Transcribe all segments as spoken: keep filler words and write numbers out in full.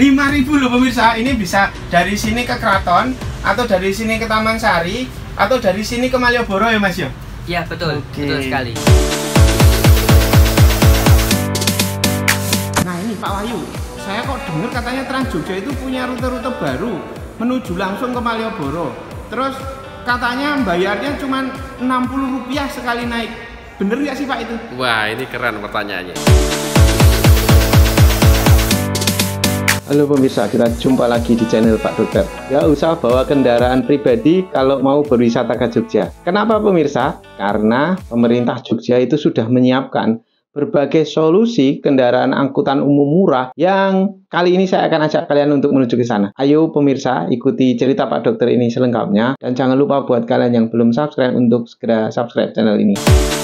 lima ribu loh pemirsa. Ini bisa dari sini ke Keraton, atau dari sini ke Taman Sari, atau dari sini ke Malioboro ya Mas ya? Iya betul, Oke. betul sekali. Nah ini Pak Wahyu, saya kok dengar katanya Trans Jogja itu punya rute-rute baru menuju langsung ke Malioboro. Terus katanya bayarnya cuma enam puluh rupiah sekali naik. Bener nggak sih Pak itu? Wah, ini keren pertanyaannya. Halo pemirsa, kita jumpa lagi di channel Pak Dokter. Gak usah bawa kendaraan pribadi kalau mau berwisata ke Jogja. Kenapa pemirsa? Karena pemerintah Jogja itu sudah menyiapkan berbagai solusi kendaraan angkutan umum murah yang kali ini saya akan ajak kalian untuk menuju ke sana. Ayo pemirsa, ikuti cerita Pak Dokter ini selengkapnya. Dan jangan lupa buat kalian yang belum subscribe untuk segera subscribe channel ini.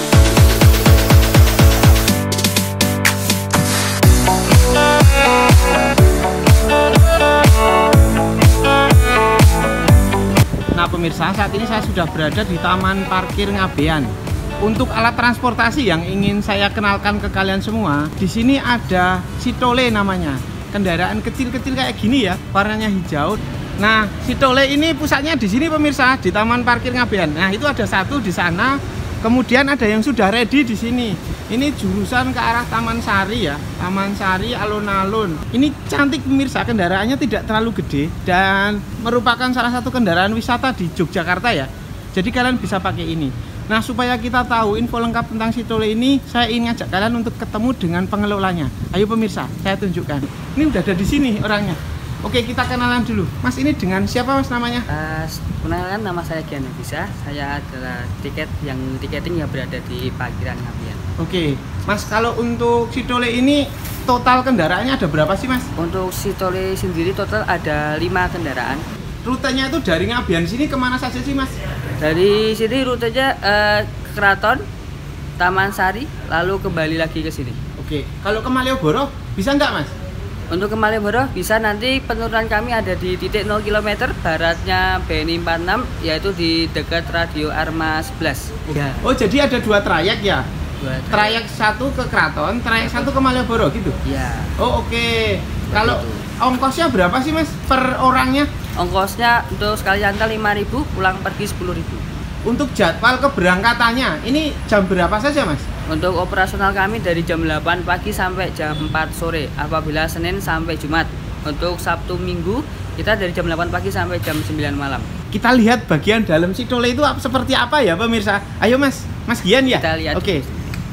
Nah pemirsa, saat ini saya sudah berada di Taman Parkir Ngabean. Untuk alat transportasi yang ingin saya kenalkan ke kalian semua, di sini ada Citole namanya. Kendaraan kecil-kecil kayak gini ya, warnanya hijau. Nah, Citole ini pusatnya di sini pemirsa, di Taman Parkir Ngabean. Nah, itu ada satu di sana. Kemudian ada yang sudah ready di sini. Ini jurusan ke arah Taman Sari ya, Taman Sari alun-alun. Ini cantik pemirsa, kendaraannya tidak terlalu gede dan merupakan salah satu kendaraan wisata di Yogyakarta ya. Jadi kalian bisa pakai ini. Nah, supaya kita tahu info lengkap tentang Citole ini, saya ingin ngajak kalian untuk ketemu dengan pengelolanya. Ayo pemirsa, saya tunjukkan. Ini udah ada di sini orangnya. Oke, kita kenalan dulu. Mas, ini dengan siapa Mas namanya? Uh, Kenalkan, nama saya Gian Nafisa. Saya adalah tiket yang tiketing yang berada di Parkiran Ngabean. Oke, Mas, kalau untuk Citole ini total kendaraannya ada berapa sih Mas? Untuk Citole sendiri total ada lima kendaraan. Rutenya itu dari Ngabean sini kemana saja sih Mas? Dari sini rutenya uh, Keraton, Taman Sari, lalu kembali lagi ke sini. Oke, kalau ke Malioboro bisa nggak Mas? Untuk ke Malioboro bisa, nanti penurunan kami ada di titik nol kilometer baratnya B N I empat puluh enam, yaitu di dekat Radio Arma sebelas. Ya. Oh, jadi ada dua trayek ya? Dua Trayek satu ke Keraton, trayek satu ke Malioboro gitu? Ya. Oh, oke. Kalau itu. ongkosnya berapa sih Mas per orangnya? Ongkosnya untuk sekali antar lima ribu, pulang pergi sepuluh ribu. Untuk jadwal keberangkatannya, ini jam berapa saja Mas? Untuk operasional kami dari jam delapan pagi sampai jam empat sore apabila Senin sampai Jumat. Untuk Sabtu Minggu kita dari jam delapan pagi sampai jam sembilan malam. Kita lihat bagian dalam Citole itu seperti apa ya pemirsa. Ayo Mas, Mas Gian ya? Kita lihat. Oke.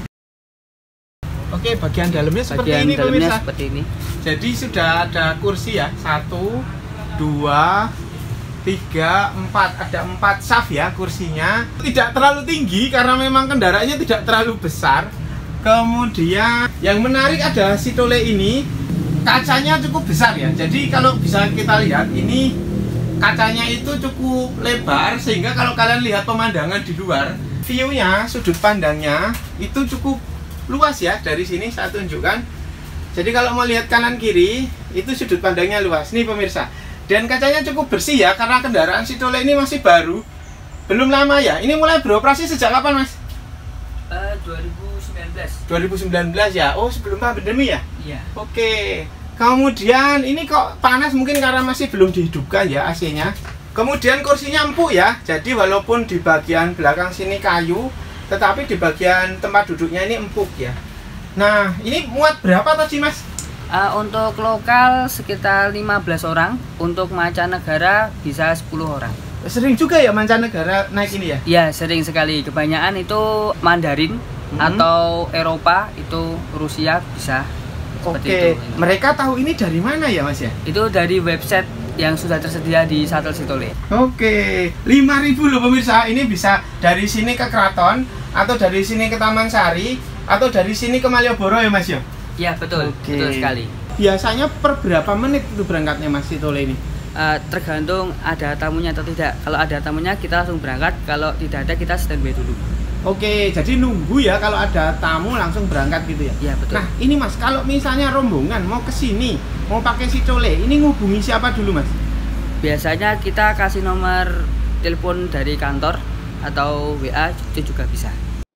Oke, bagian dalamnya seperti Bagian ini dalamnya pemirsa. seperti ini. Jadi sudah ada kursi ya, satu, dua, tiga, empat, ada empat saf ya kursinya. Tidak terlalu tinggi karena memang kendaraannya tidak terlalu besar. Kemudian yang menarik ada Citole ini, kacanya cukup besar ya. Jadi kalau bisa kita lihat ini kacanya itu cukup lebar sehingga kalau kalian lihat pemandangan di luar, view-nya, sudut pandangnya itu cukup luas ya. Dari sini saya tunjukkan. Jadi kalau mau lihat kanan kiri itu sudut pandangnya luas. Nih pemirsa. Dan kacanya cukup bersih ya, karena kendaraan Citole ini masih baru, belum lama ya. Ini mulai beroperasi sejak kapan Mas? Uh, dua ribu sembilan belas. dua ribu sembilan belas ya. Oh, sebelum pandemi ya? Iya. Oke. Kemudian ini kok panas, mungkin karena masih belum dihidupkan ya A C-nya. Kemudian kursinya empuk ya. Jadi walaupun di bagian belakang sini kayu, tetapi di bagian tempat duduknya ini empuk ya. Nah, ini muat berapa tadi Mas? Uh, untuk lokal sekitar lima belas orang, untuk mancanegara bisa sepuluh orang. Sering juga ya mancanegara naik ini ya? Ya, sering sekali. Kebanyakan itu Mandarin hmm. atau Eropa, itu Rusia bisa. Oke, itu. Mereka tahu ini dari mana ya Mas ya? Itu dari website yang sudah tersedia di Shuttle Citole. Oke, lima ribu loh pemirsa. Ini bisa dari sini ke Keraton, atau dari sini ke Taman Sari, atau dari sini ke Malioboro ya Mas ya? Ya betul, Oke. betul sekali. Biasanya per berapa menit itu berangkatnya Mas Citole ini? Uh, tergantung ada tamunya atau tidak. Kalau ada tamunya kita langsung berangkat, kalau tidak ada kita standby dulu. Oke, jadi nunggu ya, kalau ada tamu langsung berangkat gitu ya? Ya betul. Nah ini Mas, kalau misalnya rombongan mau ke sini, mau pakai Citole, ini ngubungi siapa dulu Mas? Biasanya kita kasih nomor telepon dari kantor atau W A, itu juga bisa.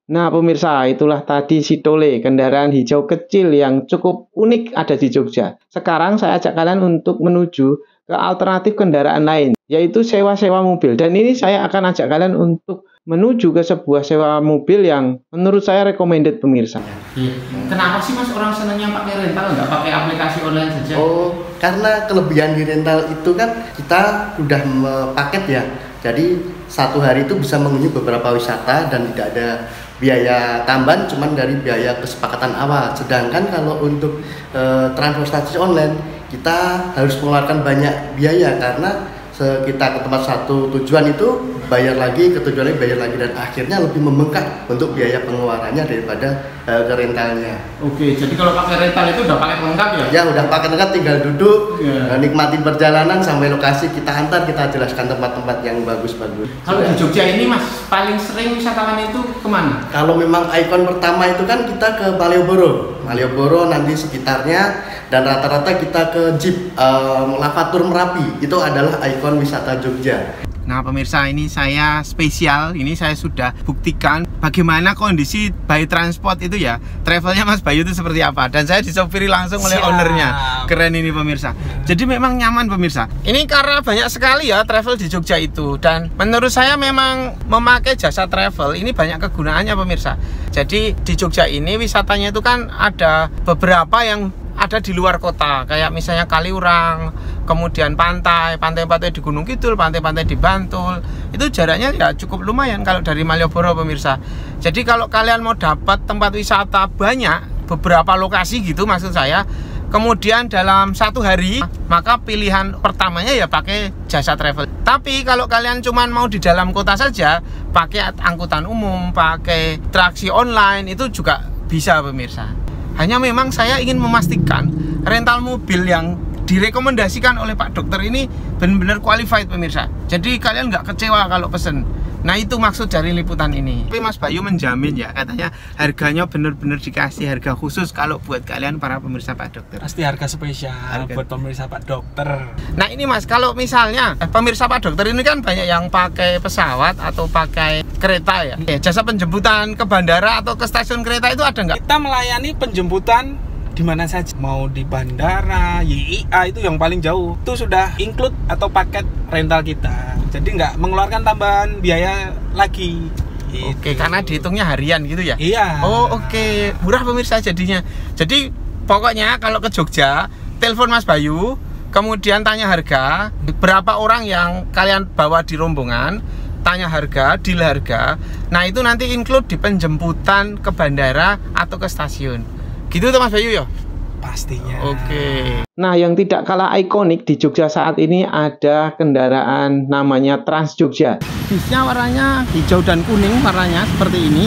Nah pemirsa, itulah tadi Citoley, kendaraan hijau kecil yang cukup unik ada di Jogja. Sekarang saya ajak kalian untuk menuju ke alternatif kendaraan lain, yaitu sewa-sewa mobil. Dan ini saya akan ajak kalian untuk menuju ke sebuah sewa mobil yang menurut saya recommended pemirsa. Kenapa sih mas orang senangnya pakai rental, nggak pakai aplikasi online saja? Oh, karena kelebihan di rental itu kan kita udah paket ya. Jadi satu hari itu bisa mengunjungi beberapa wisata dan tidak ada biaya tambahan, cuman dari biaya kesepakatan awal. Sedangkan kalau untuk e, transportasi online kita harus mengeluarkan banyak biaya karena kita ke tempat satu tujuan itu bayar lagi, ke tujuan lain bayar lagi, dan akhirnya lebih membengkak untuk biaya pengeluarannya daripada uh, ke rentalnya. Oke, jadi kalau pakai rental itu udah pakai lengkap ya? Ya udah pakai lengkap, tinggal duduk, yeah. nikmati perjalanan sampai lokasi, kita antar, kita jelaskan tempat-tempat yang bagus-bagus. Kalau di Jogja ini mas, paling sering wisatawan itu kemana? Kalau memang ikon pertama itu kan kita ke Malioboro, Malioboro nanti sekitarnya, dan rata-rata kita ke Jeep uh, Lavatur Merapi, itu adalah ikon wisata Jogja. Nah pemirsa, ini saya spesial, ini saya sudah buktikan bagaimana kondisi by transport itu ya, travelnya Mas Bayu itu seperti apa, dan saya disopiri langsung oleh Siap. ownernya. Keren ini pemirsa. Jadi memang nyaman pemirsa. Ini karena banyak sekali ya travel di Jogja itu, dan menurut saya memang memakai jasa travel ini banyak kegunaannya pemirsa. Jadi di Jogja ini wisatanya itu kan ada beberapa yang ada di luar kota, kayak misalnya Kaliurang, kemudian pantai, pantai-pantai di Gunung Kidul, pantai-pantai di Bantul. Itu jaraknya ya cukup lumayan kalau dari Malioboro pemirsa. Jadi kalau kalian mau dapat tempat wisata banyak, beberapa lokasi gitu maksud saya, kemudian dalam satu hari, maka pilihan pertamanya ya pakai jasa travel. Tapi kalau kalian cuman mau di dalam kota saja, pakai angkutan umum, pakai taksi online, itu juga bisa pemirsa. Hanya memang saya ingin memastikan rental mobil yang direkomendasikan oleh Pak Dokter ini benar-benar qualified pemirsa. Jadi kalian nggak kecewa kalau pesen. Nah itu maksud dari liputan ini. Tapi Mas Bayu menjamin ya, katanya harganya benar-benar dikasih harga khusus kalau buat kalian para pemirsa Pak Dokter. Pasti harga spesial harga buat pemirsa Pak Dokter. Nah ini Mas, kalau misalnya eh, pemirsa Pak Dokter ini kan banyak yang pakai pesawat atau pakai kereta ya. Eh, jasa penjemputan ke bandara atau ke stasiun kereta itu ada nggak? Kita melayani penjemputan di mana saja, mau di bandara, Y I A itu yang paling jauh, itu sudah include atau paket rental kita. Jadi nggak mengeluarkan tambahan biaya lagi. Oke, okay, karena dihitungnya harian gitu ya? Iya. Oh oke, okay. Murah pemirsa jadinya. Jadi pokoknya kalau ke Jogja, telepon Mas Bayu, kemudian tanya harga, berapa orang yang kalian bawa di rombongan, tanya harga, deal harga. Nah itu nanti include di penjemputan ke bandara atau ke stasiun. Gitu tuh Mas Bayu ya? Pastinya. Oke. Okay. Nah yang tidak kalah ikonik di Jogja saat ini ada kendaraan namanya Trans Jogja. Bisnya warnanya hijau dan kuning warnanya seperti ini.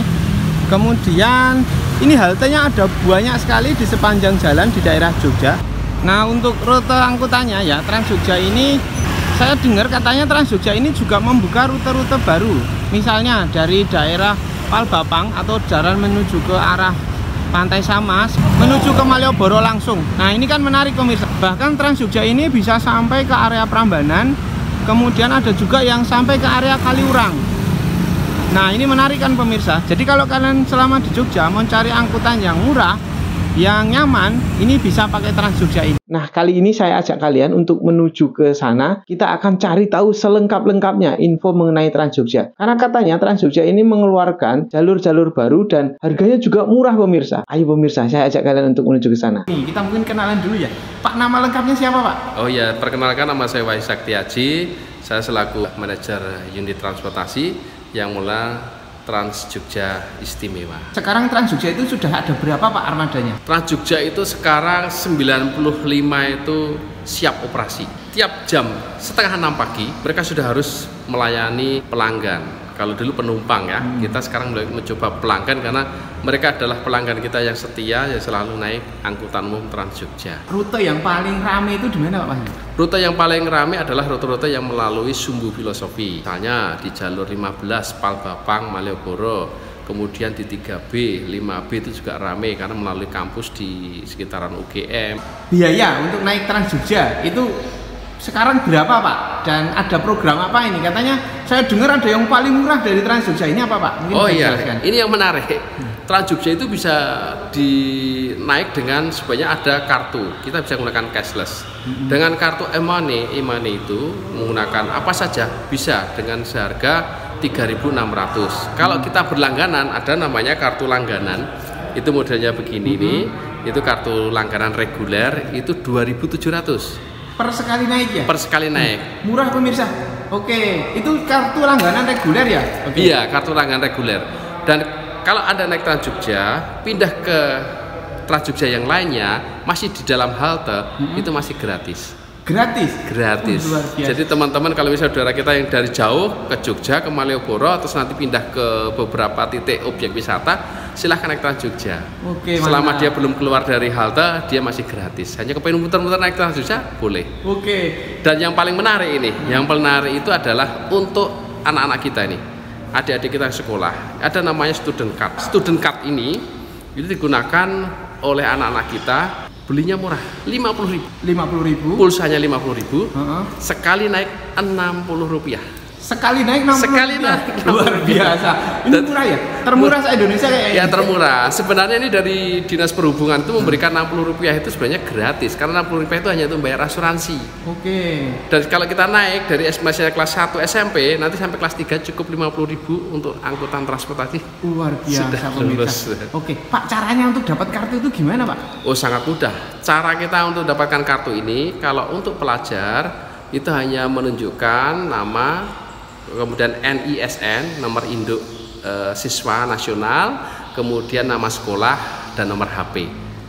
Kemudian ini haltenya ada banyak sekali di sepanjang jalan di daerah Jogja. Nah untuk rute angkutannya ya, Trans Jogja ini saya dengar katanya Trans Jogja ini juga membuka rute-rute baru. Misalnya dari daerah Palbapang atau jalan menuju ke arah Pantai Samas menuju ke Malioboro langsung. Nah ini kan menarik pemirsa. Bahkan Trans Jogja ini bisa sampai ke area Prambanan. Kemudian ada juga yang sampai ke area Kaliurang. Nah ini menarik kan pemirsa. Jadi kalau kalian selama di Jogja mau cari angkutan yang murah, yang nyaman, ini bisa pakai Trans Jogja ini. Nah kali ini saya ajak kalian untuk menuju ke sana. Kita akan cari tahu selengkap-lengkapnya info mengenai Trans Jogja. Karena katanya Trans Jogja ini mengeluarkan jalur-jalur baru dan harganya juga murah pemirsa. Ayo pemirsa, saya ajak kalian untuk menuju ke sana. Nih, kita mungkin kenalan dulu ya. Pak, nama lengkapnya siapa Pak? Oh ya, perkenalkan nama saya Wahyu Saktiaji. Saya selaku manajer unit transportasi yang mula Trans Jogja Istimewa. Sekarang Trans Jogja itu sudah ada berapa Pak armadanya? Trans Jogja itu sekarang sembilan puluh lima itu siap operasi. Tiap jam setengah enam pagi mereka sudah harus melayani pelanggan. Kalau dulu penumpang ya, hmm. kita sekarang mulai mencoba pelanggan karena mereka adalah pelanggan kita yang setia yang selalu naik angkutan umum Trans Jogja. Rute yang paling ramai itu di mana Pak? Rute yang paling ramai adalah rute-rute yang melalui Sumbu Filosofi. Misalnya di jalur lima belas Palbapang Malioboro, kemudian di tiga B, lima B itu juga ramai karena melalui kampus di sekitaran U G M. Biaya untuk naik Trans Jogja itu sekarang berapa Pak? Dan ada program apa ini? Katanya saya dengar ada yang paling murah dari Trans Jogja, ini apa Pak? Mungkin oh iya, jelaskan. Ini yang menarik. Trans Jogja itu bisa dinaik dengan sebenarnya ada kartu. Kita bisa menggunakan cashless. Mm-hmm. Dengan kartu e-money, e-money itu menggunakan apa saja bisa dengan seharga tiga ribu enam ratus. Mm-hmm. Kalau kita berlangganan ada namanya kartu langganan. Itu modelnya begini nih. Mm-hmm. Itu kartu langganan reguler itu dua ribu tujuh ratus. Per sekali naik ya? Per sekali naik. Murah pemirsa. Oke, itu kartu langganan reguler ya? Oke. Iya, kartu langganan reguler. Dan kalau Anda naik Trans Jogja, pindah ke Trans Jogja yang lainnya, masih di dalam halte, mm-hmm. itu masih gratis. Gratis? Gratis. Oh, jadi teman-teman kalau misalnya saudara kita yang dari jauh ke Jogja, ke Malioboro, terus nanti pindah ke beberapa titik objek wisata, silahkan naik Trans Jogja. Oke, selama mantap. Dia belum keluar dari halte, dia masih gratis. Hanya kepengen muter-muter naik Trans Jogja, boleh. Oke. Dan yang paling menarik ini, hmm. yang paling menarik itu adalah untuk anak-anak kita ini. Adik-adik kita sekolah, ada namanya student card. Student card ini itu digunakan oleh anak-anak kita, belinya murah, lima puluh ribu. lima puluh ribu. Pulsanya lima puluh ribu. Uh-huh. Sekali naik enam puluh rupiah. Sekali naik enam puluh Sekali rupiah. naik Luar biasa. Ini murah ya? Termurah se-Indonesia kayaknya. Ya termurah. Sebenarnya ini dari Dinas Perhubungan itu memberikan enam puluh rupiah itu sebenarnya gratis. Karena enam puluh rupiah itu hanya untuk bayar asuransi. Oke. Dan kalau kita naik dari masih kelas satu S M P nanti sampai kelas tiga cukup lima puluh ribu untuk angkutan transportasi. Luar biasa pemirsa. Oke, Pak, caranya untuk dapat kartu itu gimana Pak? Oh sangat mudah. Cara kita untuk dapatkan kartu ini kalau untuk pelajar itu hanya menunjukkan nama, kemudian N I S N, nomor induk e, siswa nasional, kemudian nama sekolah dan nomor H P.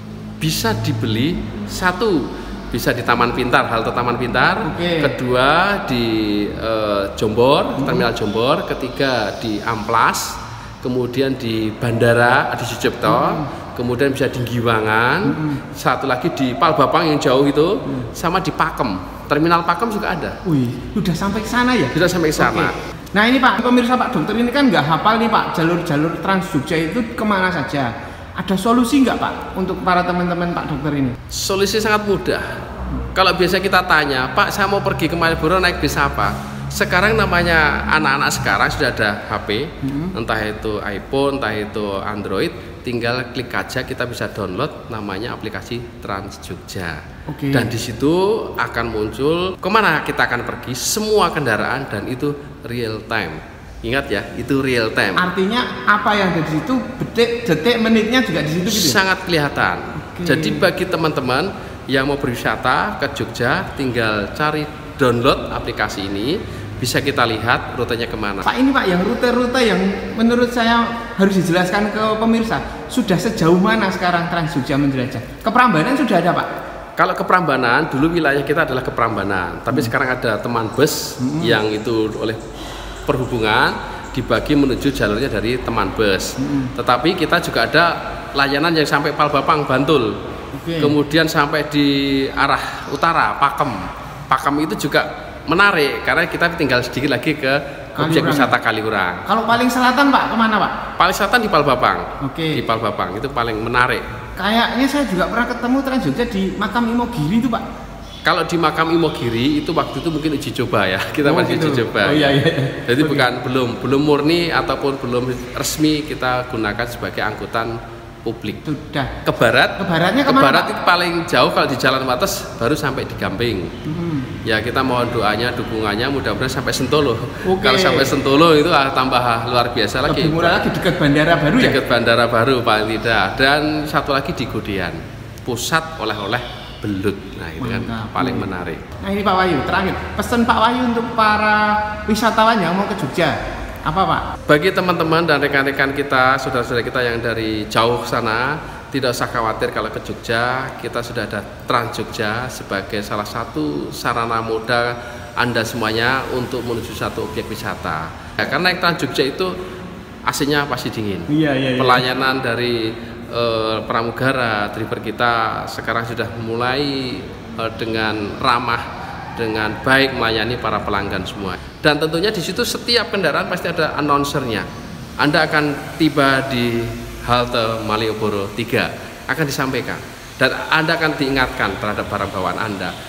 Bisa dibeli satu, bisa di Taman Pintar, halte Taman Pintar. Oke. Kedua di e, Jombor, hmm. terminal Jombor. Ketiga di Amplas, kemudian di Bandara Adi Sucipto, hmm. kemudian bisa di Giwangan, hmm. satu lagi di Palbapang yang jauh itu, hmm. sama di Pakem. Terminal Pakem juga ada. Wih, udah sampai ke sana ya? Sudah sampai ke sana. Oke. Nah ini Pak, pemirsa Pak Dokter ini kan nggak hafal nih Pak, jalur-jalur Trans Jogja itu kemana saja. Ada solusi nggak Pak untuk para teman-teman Pak Dokter ini? Solusi sangat mudah. Hmm. Kalau biasa kita tanya, Pak saya mau pergi ke Malioboro naik bis apa? Sekarang namanya anak-anak sekarang sudah ada H P, hmm. entah itu iPhone, entah itu Android. Tinggal klik aja kita bisa download namanya aplikasi Trans Jogja. Oke. Dan di situ akan muncul kemana kita akan pergi, semua kendaraan dan itu real time. Ingat ya, itu real time. Artinya apa yang ada di situ, detik, detik, menitnya juga di situ gitu. Sangat kelihatan. Oke. Jadi bagi teman-teman yang mau berwisata ke Jogja, tinggal cari download aplikasi ini. Bisa kita lihat rutenya kemana. Pak ini Pak, yang rute-rute yang menurut saya harus dijelaskan ke pemirsa, sudah sejauh mana sekarang Trans Jogja menjelajah? Ke Prambanan sudah ada Pak? Kalau ke Prambanan, dulu wilayah kita adalah ke Prambanan, tapi hmm. sekarang ada teman bus hmm. yang itu oleh perhubungan dibagi menuju jalurnya dari teman bus. Hmm. Tetapi kita juga ada layanan yang sampai Palbapang, Bantul, okay. kemudian sampai di arah utara, Pakem. Pakem itu juga menarik karena kita tinggal sedikit lagi ke objek wisata Kaliurang. Kalau paling selatan Pak, kemana Pak? Paling selatan di Palbapang. Oke. Di Palbapang itu paling menarik. Kayaknya saya juga pernah ketemu Trans Jogja di Makam Imogiri itu Pak. Kalau di Makam Imogiri itu waktu itu mungkin uji coba ya, kita oh, masih gitu. uji coba. Oh iya iya. Jadi okay. bukan belum belum murni ataupun belum resmi kita gunakan sebagai angkutan publik. Sudah. Ke barat. Ke baratnya kemana? Ke barat Pak? itu paling jauh kalau di Jalan Wates baru sampai di Gamping. Hmm. Ya kita mohon doanya, dukungannya mudah-mudahan sampai Sentolo. Okay. Kalau sampai Sentolo itu ah, tambah luar biasa lagi. Lebih murah lagi dekat bandara baru ya? Dekat bandara baru paling tidak. Dan satu lagi di Godian, pusat oleh-oleh belut. Nah itu kan paling menarik. Nah ini Pak Wahyu, terakhir pesan Pak Wahyu untuk para wisatawan yang mau ke Jogja. Apa Pak? Bagi teman-teman dan rekan-rekan kita, saudara-saudara kita yang dari jauh sana, tidak usah khawatir kalau ke Jogja. Kita sudah ada Trans Jogja sebagai salah satu sarana moda Anda semuanya untuk menuju satu objek wisata. Ya, karena naik Trans Jogja itu A C-nya pasti dingin. Iya, iya, iya. Pelayanan dari uh, pramugara, driver kita sekarang sudah mulai uh, dengan ramah, dengan baik melayani para pelanggan semua. Dan tentunya di situ setiap kendaraan pasti ada announcernya. Anda akan tiba di halte Malioboro tiga, akan disampaikan dan Anda akan diingatkan terhadap barang bawaan Anda.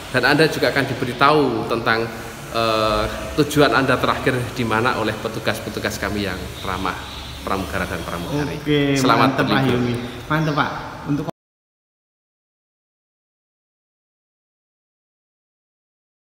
Dan Anda juga akan diberitahu tentang uh, tujuan Anda terakhir di mana oleh petugas-petugas kami yang ramah pramugara dan pramugari. Oke, Selamat mantep Pak berlibur. Hilmi. Mantep Pak. Untuk